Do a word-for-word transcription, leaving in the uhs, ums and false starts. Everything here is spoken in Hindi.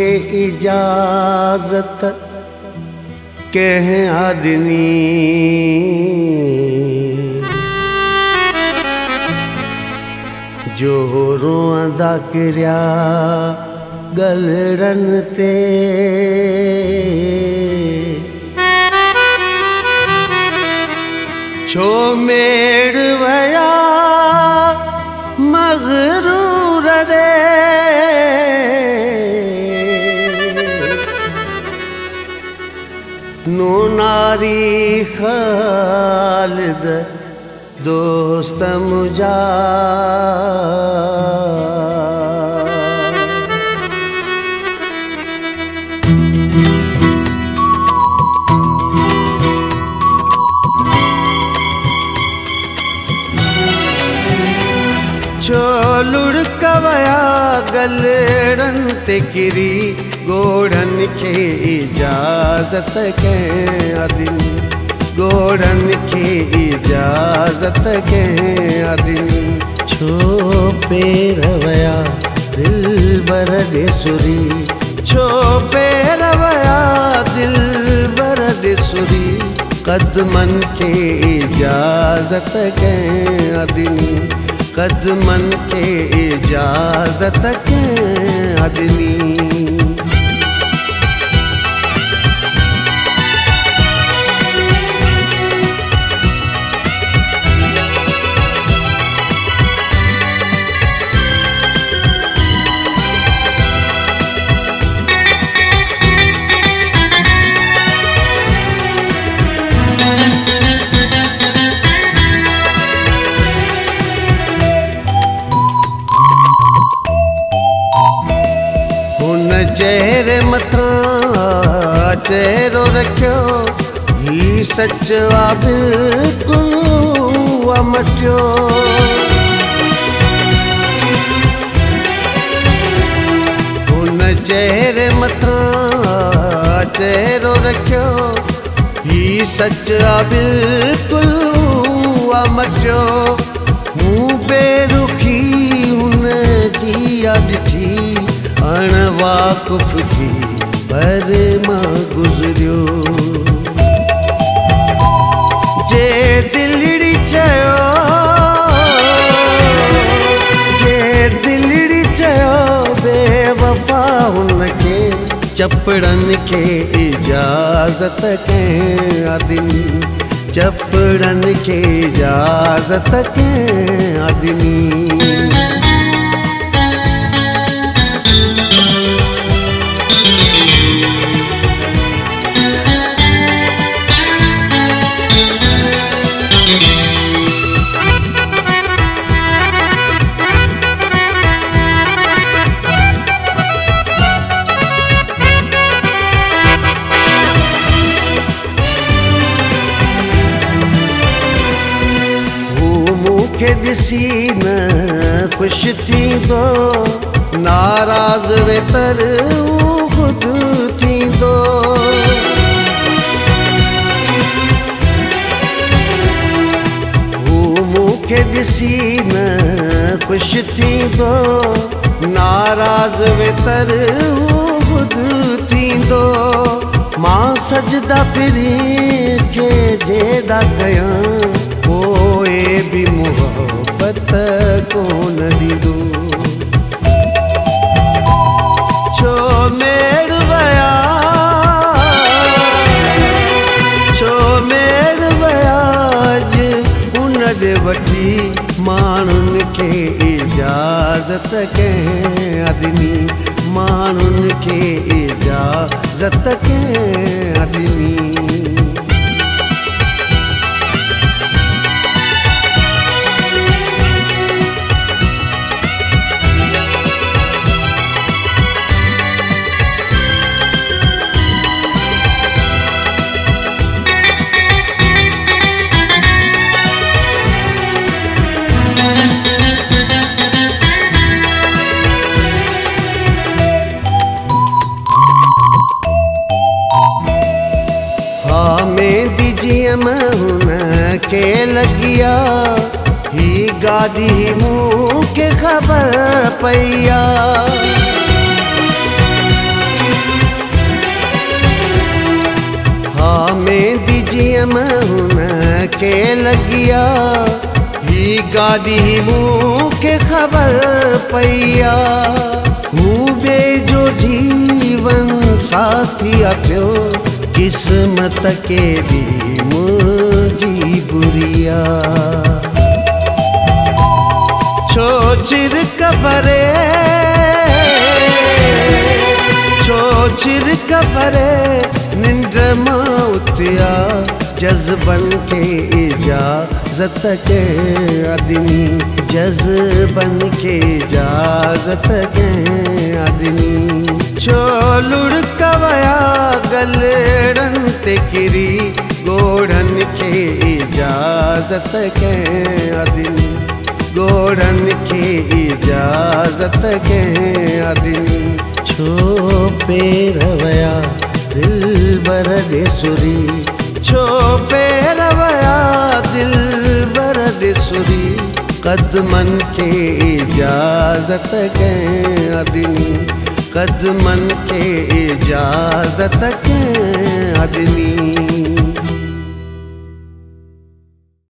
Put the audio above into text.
के इजाजत कह आदमी जो रोंदा किरिया गलड़न ते छो मेड़ वया मगरूर दे नो नारी खालिद दोस्त मुझा छो लुढ़कवया गलड़न ते किरी गोढ़न के इजाजत के आदमी गोढ़न के इजाजत के आदमी छो पेरवया दिल बरदे सुरी छो पेरवया दिल बरदे सुरी कदमन के इजाजत के आदमी कदमन के इजाजत के आदमी चेहरे मथा चेहरो रखियो ही सचवा बिल्कुल मटियो उन चेहरे मथा चेहरो रखियो ही सचवा बिल्कुल मटियो हूँ बेरुखी उन जी ॾिठी अणवाकुफ़ थी पर मां गुज़रियो जे दिलड़ी चयो जे दिलड़ी चयो बेवफा हुनखे चपड़न के इजाजत के आदमी चपड़न के इजाजत के आदमी ॾिसी न ख़ुशि थींदो नाराज़ वेतर ख़ुदि थींदो हू मूंखे ॾिसी न ख़ुशि थींदो नाराज़ वेतर ख़ुदि थींदो मां सजदा फिरी खे जेॾा कयां पोइ बि मोहबत कोन ॾींदो छो मेड़ वया छो मेड़ वया अॼु उन ॾे वठी माण्हुनि खे इजाज़त के आदमी माण्हुनि खे इजाज़त के आदमी के लगिया ही गादी मूंखे ख़बर पईया में जीअं हुन खे लॻिया ही गाॾी मूंखे ख़बर पई आहे हू ॿिए जो जीवन साथी थियो किस्मत के भी मुझी बुरिया छो चिर कबरे छो चिर कबरे निंड मां उथिया जज़्बन के इजाज़त के अदनी जज़्बन के इजाज़त के अदनी छो लुढ़क वया गलड़न ते किरी गोढ़न के इजाज़त के अदनी गोढ़न के इजाज़त के अदनी छो पैर वया दिल बर सुरी छो पैर वया दिल बर सुरी कदमन के इजाज़त के अदनी कदमन के इजाज़त के अदनी।